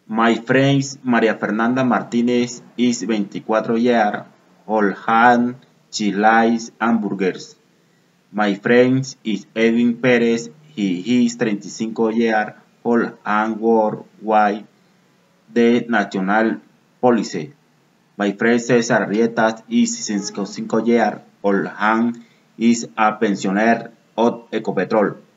My friend María Fernanda Martinez is 24 years old and she likes hamburgers. My friend is Edwin Perez, he is 35 years old and works with the National Police. My friend Cesar Rietas is 65 years old and is a pensioner of Ecopetrol.